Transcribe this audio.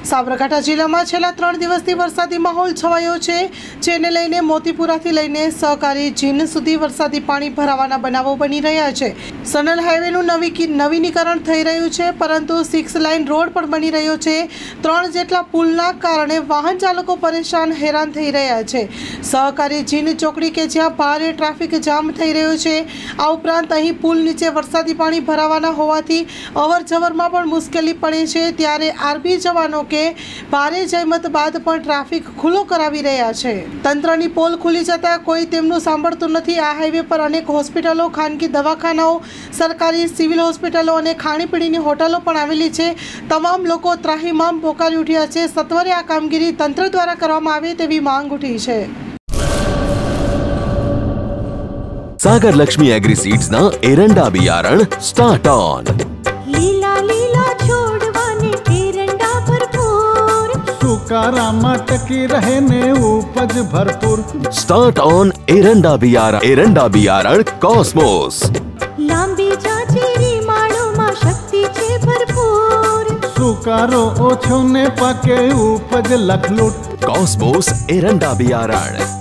સાબરકાંઠા જિલ્લામાં છેલ્લા 3 દિવસથી વરસાદી માહોલ છવાયો છે, જેને લઈને મોતીપુરાથી લઈને સહકારી જીન સુધી વરસાદી પાણી ભરાવાના બનાવો બની રહ્યા છે। સનલ હાઈવેનું નવીનીકરણ થઈ રહ્યું છે, પરંતુ 6 લાઇન રોડ પણ બની રહ્યો છે। 3 જેટલા પુલના કારણે વાહન ચાલકો પરેશાન હેરાન થઈ રહ્યા છે। સહકારી જીન ચોકડી કે જ્યાં ભારે ટ્રાફિક જામ થઈ રહ્યો છે। આ ઉપરાંત અહીં પુલ નીચે વરસાદી પાણી ભરાવાના હોવાથી અવરજવરમાં પણ મુશ્કેલી પડે છે। ત્યારે આરબી જવાનો કે ભારે જહેમત બાદ પણ ટ્રાફિક ખુલ્લો કરાવી રહ્યા છે। તંત્રની પોલ ખુલી જતા કોઈ તેમનું સાંભળતું નથી। આ હાઈવે પર અનેક હોસ્પિટલો, ખાનગી દવાખાનાઓ, સરકારી સિવિલ હોસ્પિટલો અને ખાણીપીણીની હોટલો પણ આવેલી છે। તમામ લોકો ત્રાહિમામ પોકારી ઉઠ્યા છે। સત્વરે આ કામગીરી તંત્ર દ્વારા કરવામાં આવે તેવી માંગ ઉઠી છે। सागर लक्ष्मी एग्रीसीड्स ना एरंडा बियारण स्टार्ट ऑन। लीला लीला छोड़वाने एरंडा भरपूर, सुकारा मटकी रहे ने उपज भरपूर। स्टार्ट ऑन एरंडा बियारण कॉस्मोस। लांबी जाचेरी माळो में शक्ति छे भरपूर, सुकारो ओछो ने पाके उपज लखलूट। कॉस्मोस एरंडा बियारण।